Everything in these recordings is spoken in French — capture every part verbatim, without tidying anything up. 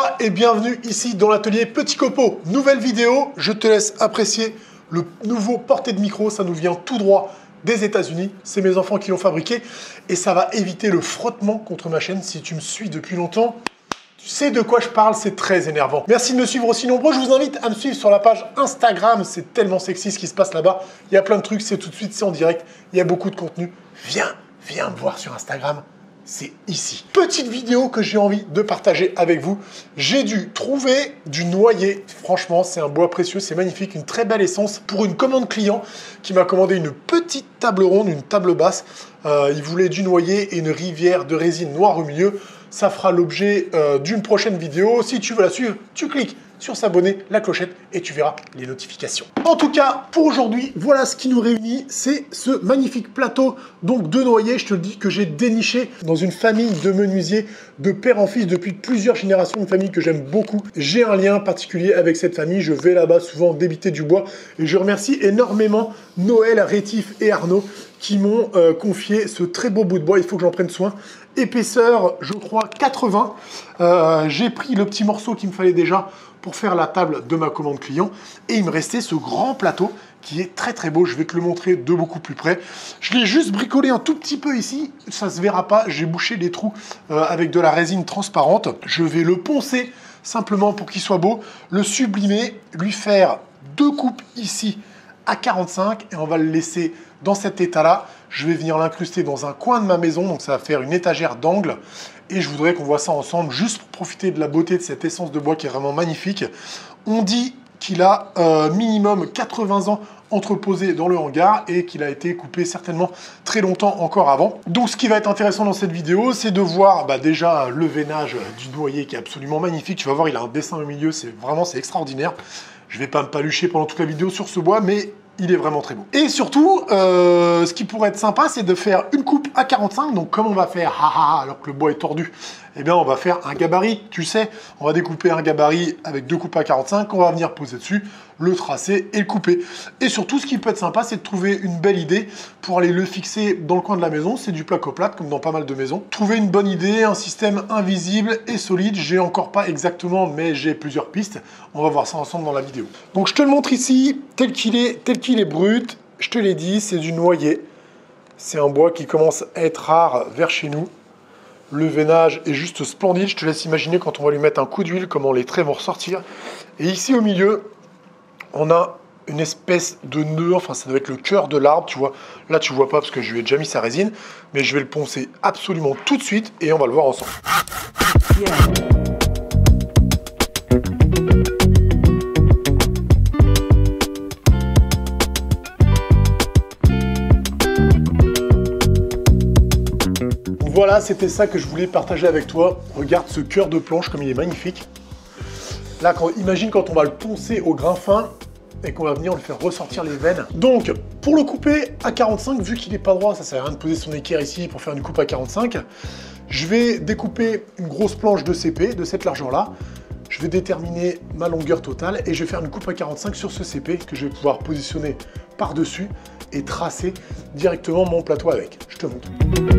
toi et bienvenue ici dans l'atelier Petit Copeau. Nouvelle vidéo, je te laisse apprécier le nouveau porté de micro, ça nous vient tout droit des États-Unis. C'est mes enfants qui l'ont fabriqué et ça va éviter le frottement contre ma chaîne. Si tu me suis depuis longtemps, tu sais de quoi je parle, c'est très énervant. Merci de me suivre aussi nombreux. Je vous invite à me suivre sur la page Instagram. C'est tellement sexy ce qui se passe là-bas. Il y a plein de trucs, c'est tout de suite, c'est en direct. Il y a beaucoup de contenu. Viens, viens me voir sur Instagram. C'est ici. Petite vidéo que j'ai envie de partager avec vous. J'ai dû trouver du noyer. Franchement, c'est un bois précieux, c'est magnifique. Une très belle essence pour une commande client qui m'a commandé une petite table ronde, une table basse. Euh, il voulait du noyer et une rivière de résine noire au milieu. Ça fera l'objet euh, d'une prochaine vidéo. Si tu veux la suivre, tu cliques sur s'abonner, la clochette et tu verras les notifications. En tout cas, pour aujourd'hui, voilà ce qui nous réunit. C'est ce magnifique plateau donc de noyer, je te le dis, que j'ai déniché dans une famille de menuisiers de père en fils depuis plusieurs générations, une famille que j'aime beaucoup. J'ai un lien particulier avec cette famille. Je vais là-bas souvent débiter du bois et je remercie énormément Noël, Rétif et Arnaud qui m'ont euh, confié ce très beau bout de bois. Il faut que j'en prenne soin. Épaisseur, je crois, quatre-vingts. Euh, j'ai pris le petit morceau qu'il me fallait déjà pour faire la table de ma commande client. Et il me restait ce grand plateau qui est très très beau. Je vais te le montrer de beaucoup plus près. Je l'ai juste bricolé un tout petit peu ici. Ça ne se verra pas. J'ai bouché les trous euh, avec de la résine transparente. Je vais le poncer simplement pour qu'il soit beau. Le sublimer, lui faire deux coupes ici à quarante-cinq. Et on va le laisser dans cet état-là. Je vais venir l'incruster dans un coin de ma maison. Donc ça va faire une étagère d'angle. Et je voudrais qu'on voit ça ensemble, juste pour profiter de la beauté de cette essence de bois qui est vraiment magnifique. On dit qu'il a euh, minimum quatre-vingts ans entreposé dans le hangar et qu'il a été coupé certainement très longtemps encore avant. Donc ce qui va être intéressant dans cette vidéo, c'est de voir bah, déjà le veinage du noyer qui est absolument magnifique. Tu vas voir, il a un dessin au milieu, c'est vraiment c'est extraordinaire. Je ne vais pas me palucher pendant toute la vidéo sur ce bois, mais il est vraiment très beau. Et surtout, euh, ce qui pourrait être sympa, c'est de faire une coupe à quarante-cinq. Donc, comme on va faire haha, alors que le bois est tordu, eh bien, on va faire un gabarit. Tu sais, on va découper un gabarit avec deux coupes à quarante-cinq. On va venir poser dessus, le tracer et le couper. Et surtout, ce qui peut être sympa, c'est de trouver une belle idée pour aller le fixer dans le coin de la maison. C'est du placo-plate, comme dans pas mal de maisons. Trouver une bonne idée, un système invisible et solide. J'ai encore pas exactement, mais j'ai plusieurs pistes. On va voir ça ensemble dans la vidéo. Donc, je te le montre ici, tel qu'il est, tel qu'il est brut. Je te l'ai dit, c'est du noyer. C'est un bois qui commence à être rare vers chez nous. Le veinage est juste splendide. Je te laisse imaginer quand on va lui mettre un coup d'huile, comment les traits vont ressortir. Et ici au milieu, on a une espèce de nœud. Enfin, ça doit être le cœur de l'arbre, tu vois. Là, tu vois pas parce que je lui ai déjà mis sa résine. Mais je vais le poncer absolument tout de suite et on va le voir ensemble. Yeah. Voilà, c'était ça que je voulais partager avec toi. Regarde ce cœur de planche comme il est magnifique. Là, quand, imagine quand on va le poncer au grain fin et qu'on va venir le faire ressortir les veines. Donc, pour le couper à quarante-cinq, vu qu'il n'est pas droit, ça sert à rien de poser son équerre ici pour faire une coupe à quarante-cinq. Je vais découper une grosse planche de C P de cette largeur-là. Je vais déterminer ma longueur totale et je vais faire une coupe à quarante-cinq sur ce C P que je vais pouvoir positionner par-dessus et tracer directement mon plateau avec. Je te montre.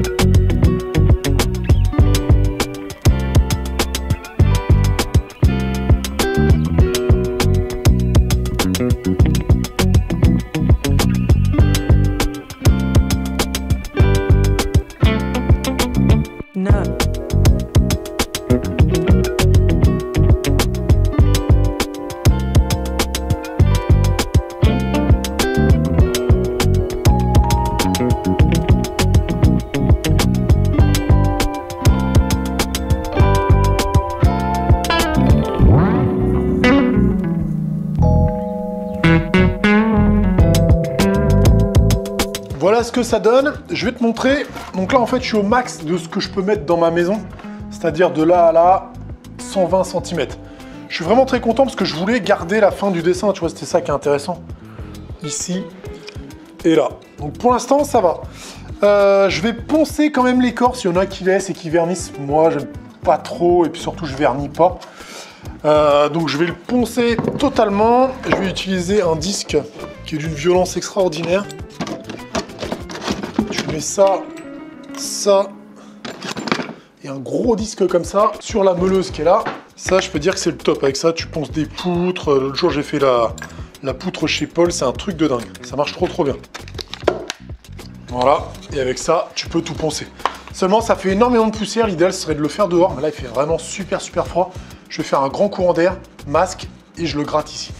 Voilà ce que ça donne. Je vais te montrer. Donc là, en fait, je suis au max de ce que je peux mettre dans ma maison. C'est-à-dire de là à là, cent vingt centimètres. Je suis vraiment très content parce que je voulais garder la fin du dessin. Tu vois, c'était ça qui est intéressant. Ici et là. Donc pour l'instant, ça va. Euh, je vais poncer quand même l'écorce. Il y en a qui laissent et qui vernissent. Moi, j'aime pas trop. Et puis surtout, je vernis pas. Euh, donc je vais le poncer totalement. Je vais utiliser un disque qui est d'une violence extraordinaire. Je mets ça, ça et un gros disque comme ça sur la meuleuse qui est là. Ça, je peux dire que c'est le top. Avec ça, tu ponces des poutres. L'autre jour, j'ai fait la, la poutre chez Paul. C'est un truc de dingue. Ça marche trop, trop bien. Voilà. Et avec ça, tu peux tout poncer. Seulement, ça fait énormément de poussière. L'idéal serait de le faire dehors. Mais là, il fait vraiment super, super froid. Je vais faire un grand courant d'air, masque, et je le gratte ici.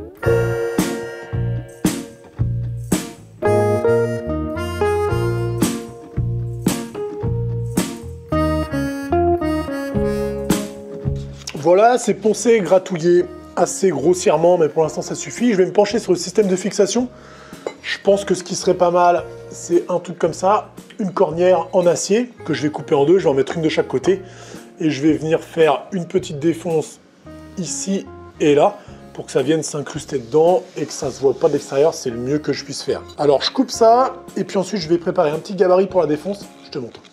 Voilà, c'est poncé, gratouillé assez grossièrement, mais pour l'instant ça suffit. Je vais me pencher sur le système de fixation. Je pense que ce qui serait pas mal, c'est un truc comme ça, une cornière en acier que je vais couper en deux, je vais en mettre une de chaque côté. Et je vais venir faire une petite défonce ici et là, pour que ça vienne s'incruster dedans et que ça ne se voit pas de l'extérieur, c'est le mieux que je puisse faire. Alors je coupe ça, et puis ensuite je vais préparer un petit gabarit pour la défonce, je te montre.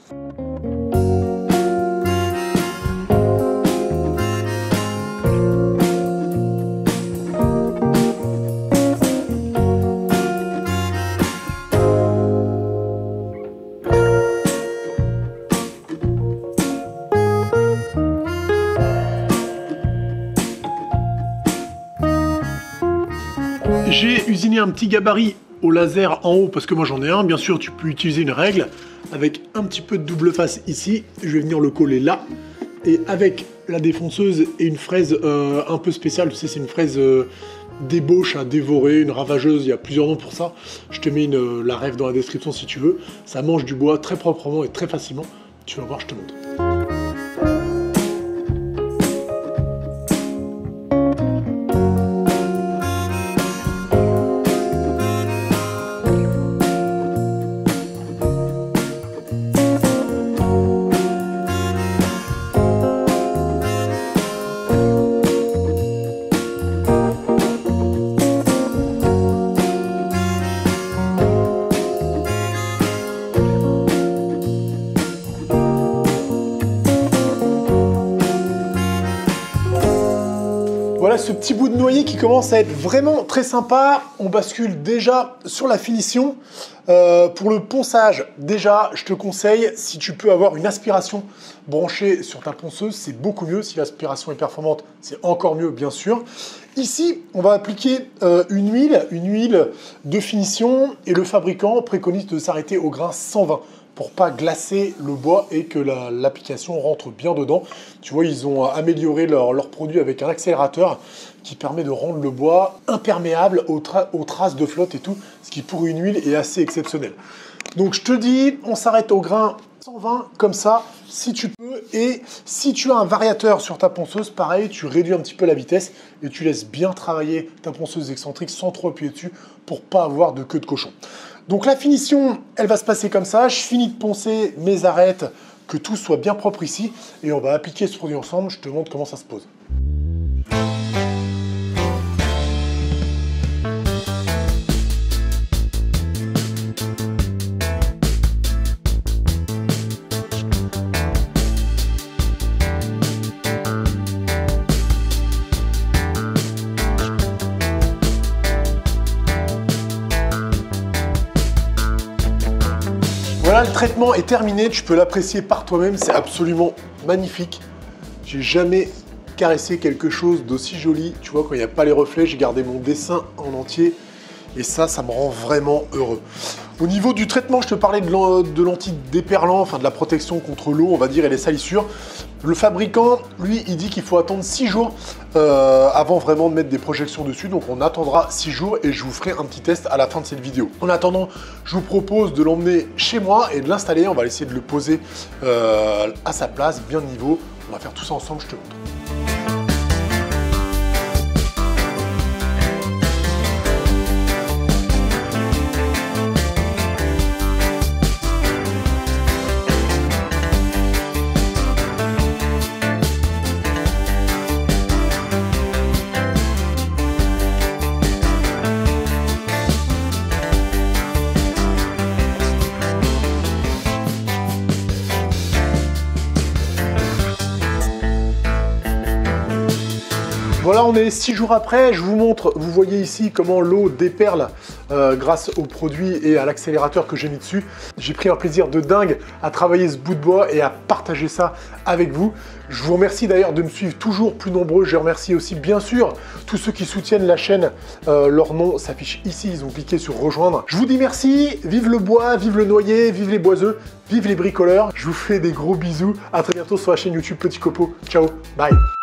J'ai usiné un petit gabarit au laser en haut parce que moi j'en ai un. Bien sûr, tu peux utiliser une règle avec un petit peu de double face ici. Je vais venir le coller là. Et avec la défonceuse et une fraise euh, un peu spéciale, tu sais, c'est une fraise euh, d'ébauche à dévorer, une ravageuse, il y a plusieurs noms pour ça. Je te mets une, euh, la règle dans la description si tu veux. Ça mange du bois très proprement et très facilement. Tu vas voir, je te montre. Voilà ce petit bout de noyer qui commence à être vraiment très sympa. On bascule déjà sur la finition. Euh, pour le ponçage, déjà, je te conseille, si tu peux avoir une aspiration branchée sur ta ponceuse, c'est beaucoup mieux. Si l'aspiration est performante, c'est encore mieux, bien sûr. Ici, on va appliquer euh, une huile, une huile de finition, et le fabricant préconise de s'arrêter au grain cent vingt pour pas glacer le bois et que l'application rentre bien dedans. Tu vois, ils ont amélioré leur, leur produit avec un accélérateur qui permet de rendre le bois imperméable aux, tra aux traces de flotte et tout, ce qui pour une huile est assez exceptionnel. Donc je te dis, on s'arrête au grain cent vingt comme ça, si tu peux. Et si tu as un variateur sur ta ponceuse, pareil, tu réduis un petit peu la vitesse et tu laisses bien travailler ta ponceuse excentrique sans trop appuyer dessus pour pas avoir de queue de cochon. Donc la finition, elle va se passer comme ça. Je finis de poncer mes arêtes, que tout soit bien propre ici. Et on va appliquer ce produit ensemble. Je te montre comment ça se pose. Voilà, le traitement est terminé, tu peux l'apprécier par toi-même, c'est absolument magnifique. J'ai jamais caressé quelque chose d'aussi joli, tu vois, quand il n'y a pas les reflets, j'ai gardé mon dessin en entier et ça, ça me rend vraiment heureux. Au niveau du traitement, je te parlais de l'anti-déperlant, enfin de la protection contre l'eau, on va dire, et les salissures. Le fabricant, lui, il dit qu'il faut attendre six jours euh, avant vraiment de mettre des projections dessus. Donc on attendra six jours et je vous ferai un petit test à la fin de cette vidéo. En attendant, je vous propose de l'emmener chez moi et de l'installer. On va essayer de le poser euh, à sa place, bien niveau. On va faire tout ça ensemble, je te montre. Voilà, on est six jours après, je vous montre, vous voyez ici comment l'eau déperle euh, grâce aux produits et à l'accélérateur que j'ai mis dessus. J'ai pris un plaisir de dingue à travailler ce bout de bois et à partager ça avec vous. Je vous remercie d'ailleurs de me suivre toujours plus nombreux. Je remercie aussi bien sûr tous ceux qui soutiennent la chaîne. Euh, leur nom s'affiche ici, ils ont cliqué sur rejoindre. Je vous dis merci, vive le bois, vive le noyer, vive les boiseux, vive les bricoleurs. Je vous fais des gros bisous. À très bientôt sur la chaîne YouTube Petit Copeau. Ciao, bye.